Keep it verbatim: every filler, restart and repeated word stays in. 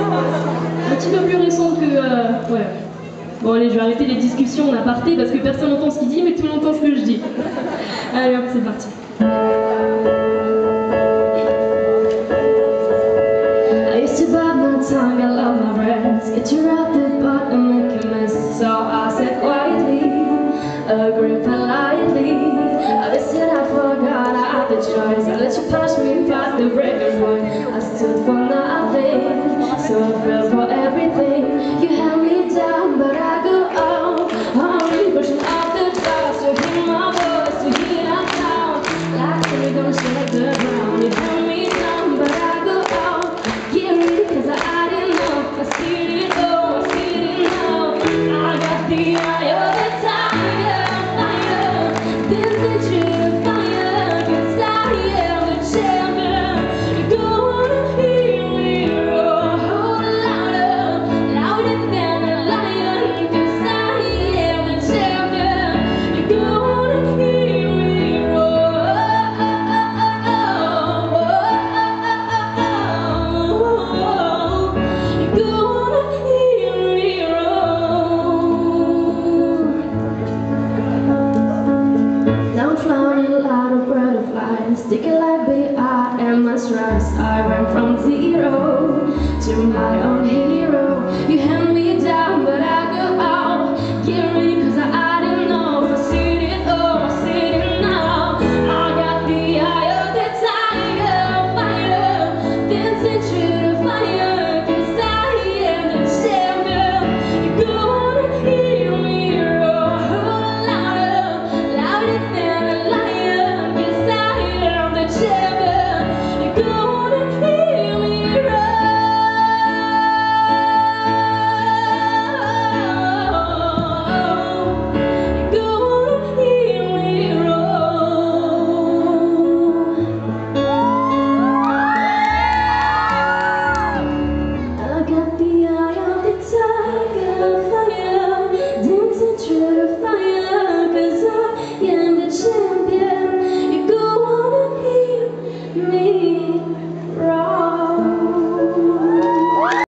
Un petit peu plus récente que... Euh, ouais. Bon allez, je vais arrêter les discussions en aparté parce que personne n'entend ce qu'il dit, mais tout le monde entend ce que je dis. Allez hop, c'est parti. I used to bite my tongue, I love my breath. Get you out the bottom, make a mess. So I said quietly, agree politely. I said I forgot I had the choice. I let you push me past the breaking point. I stood for nothing, so I fell for everything. You held me down, but I